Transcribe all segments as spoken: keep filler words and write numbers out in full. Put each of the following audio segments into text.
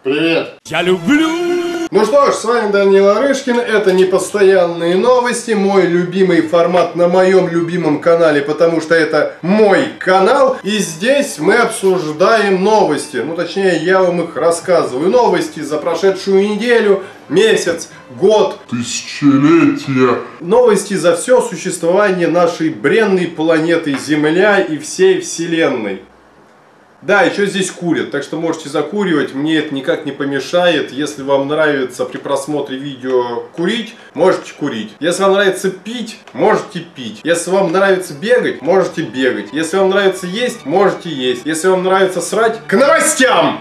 Привет! Я люблю! Ну что ж, с вами Данил Арышкин, это непостоянные новости, мой любимый формат на моем любимом канале, потому что это мой канал, и здесь мы обсуждаем новости, ну точнее я вам их рассказываю, новости за прошедшую неделю, месяц, год, тысячелетия. Новости за все существование нашей бренной планеты Земля и всей Вселенной. Да, еще здесь курят, так что можете закуривать, мне это никак не помешает. Если вам нравится при просмотре видео курить, можете курить. Если вам нравится пить, можете пить. Если вам нравится бегать, можете бегать. Если вам нравится есть, можете есть. Если вам нравится срать, к новостям!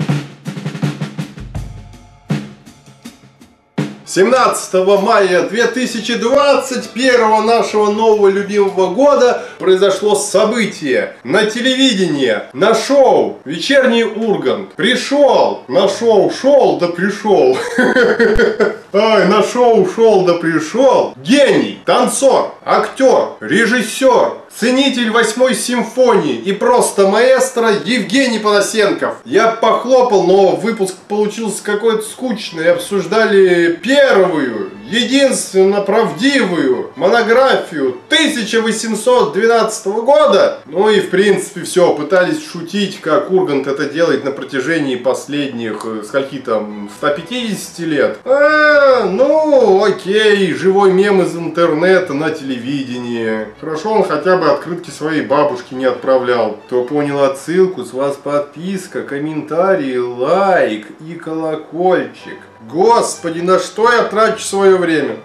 семнадцатого мая две тысячи двадцать первого нашего нового любимого года произошло событие. На телевидении, на шоу «Вечерний Ургант» пришел, на шоу шел, да пришел. Ай, на шоу шел, да пришел. Гений, танцор, актер, режиссер, ценитель восьмой симфонии и просто маэстро Евгений Панасенков. Я похлопал, но выпуск получился какой-то скучный. Обсуждали первую, единственно правдивую монографию тысяча восемьсот двенадцатого года. Ну и в принципе все, пытались шутить, как Ургант это делает на протяжении последних, скольки там, ста пятидесяти лет. А, ну окей, живой мем из интернета на телевидении. Хорошо, он хотя бы открытки своей бабушки не отправлял. Кто понял отсылку, с вас подписка, комментарий, лайк и колокольчик. Господи, на что я трачу свое время?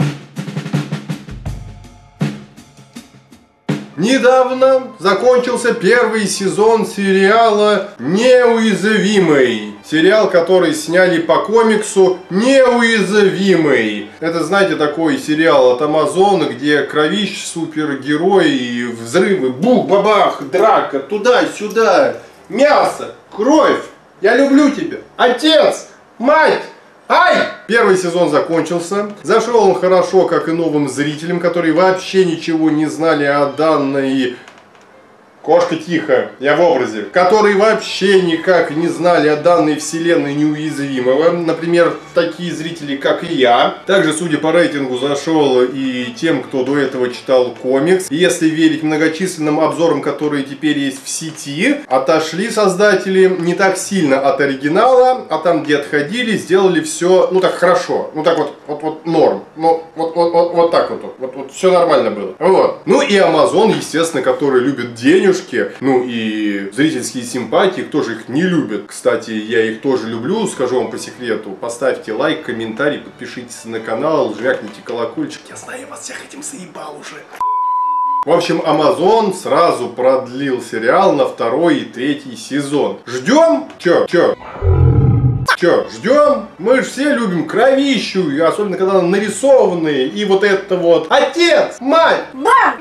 Недавно закончился первый сезон сериала «Неуязвимый». Сериал, который сняли по комиксу «Неуязвимый». Это, знаете, такой сериал от Амазона, где кровищ, супергерои, взрывы, бух-бабах, драка, туда-сюда, мясо, кровь. Я люблю тебя. Отец, мать. Ай! Первый сезон закончился. Зашел он хорошо, как и новым зрителям, которые вообще ничего не знали о данной... Кошка тихо, я в образе. Которые вообще никак не знали о данной вселенной неуязвимого. Например, такие зрители, как и я. Также, судя по рейтингу, зашел и тем, кто до этого читал комикс. И если верить многочисленным обзорам, которые теперь есть в сети, отошли создатели не так сильно от оригинала, а там, где отходили, сделали все, ну так хорошо. Ну так вот, вот, вот норм. Ну, вот, вот, вот, вот так вот, вот, вот все нормально было. Вот. Ну и Amazon, естественно, который любит денег. Ну и зрительские симпатии, кто же их не любит. Кстати, я их тоже люблю, скажу вам по секрету. Поставьте лайк, комментарий, подпишитесь на канал, жмякните колокольчик. Я знаю, вас всех этим заебал уже. В общем, Amazon сразу продлил сериал на второй и третий сезон. Ждем? Чё? Чё? Че, ждем? Мы же все любим кровищу, особенно когда она нарисованные. И вот это вот. Отец! Мать! Да!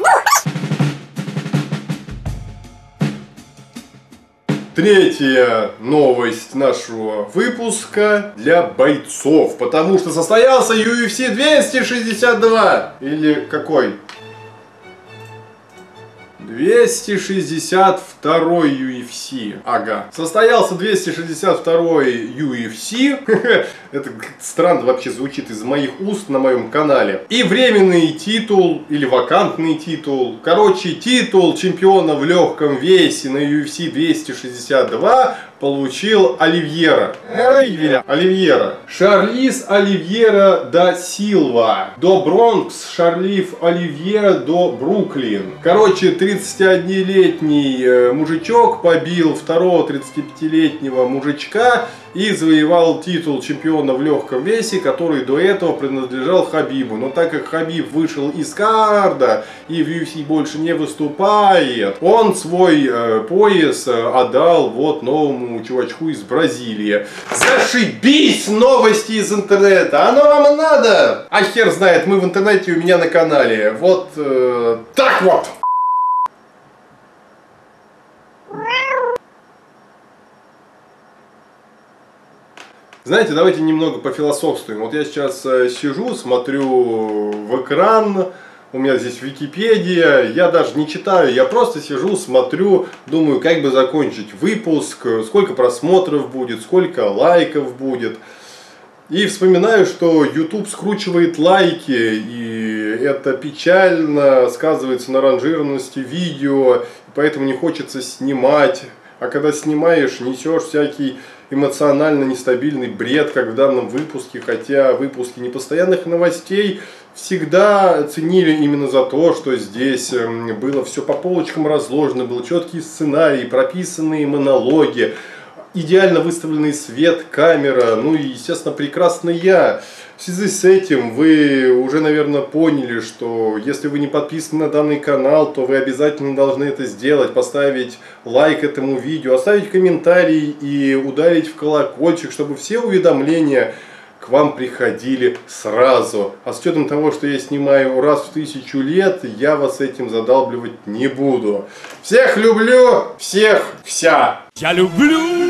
Третья новость нашего выпуска для бойцов, потому что состоялся ю эф си двести шестьдесят два. Или какой? двести шестьдесят второй ю эф си. Ага. Состоялся двести шестьдесят второй ю эф си. Это странно вообще звучит из моих уст на моем канале. И временный титул, или вакантный титул. Короче, титул чемпиона в легком весе на ю эф си двести шестьдесят два получил Оливьера. Оливьера. Оливьера. Шарлиз Оливьера да Силва. До Бронкс Шарлиф Оливьера до Бруклин. Короче, тридцатиоднолетний мужичок побил второго тридцатипятилетнего мужичка и завоевал титул чемпиона в легком весе, который до этого принадлежал Хабибу. Но так как Хабиб вышел из карда и в ю эф си больше не выступает, он свой э, пояс отдал вот новому чувачку из Бразилии. Зашибись, новости из интернета! Оно вам надо? А хер знает, мы в интернете у меня на канале. Вот э, так вот! Знаете, давайте немного пофилософствуем. Вот я сейчас сижу, смотрю в экран, у меня здесь Википедия, я даже не читаю, я просто сижу, смотрю, думаю, как бы закончить выпуск, сколько просмотров будет, сколько лайков будет. И вспоминаю, что YouTube скручивает лайки, и это печально сказывается на ранжированности видео, поэтому не хочется снимать. А когда снимаешь, несешь всякий эмоционально нестабильный бред, как в данном выпуске, хотя выпуски непостоянных новостей всегда ценили именно за то, что здесь было все по полочкам разложено, был четкий сценарий, прописанные монологи, идеально выставленный свет, камера, ну и, естественно, прекрасный я. В связи с этим вы уже, наверное, поняли, что если вы не подписаны на данный канал, то вы обязательно должны это сделать, поставить лайк этому видео, оставить комментарий и ударить в колокольчик, чтобы все уведомления к вам приходили сразу. А с учетом того, что я снимаю раз в тысячу лет, я вас этим задалбливать не буду. Всех люблю, всех вся. Я люблю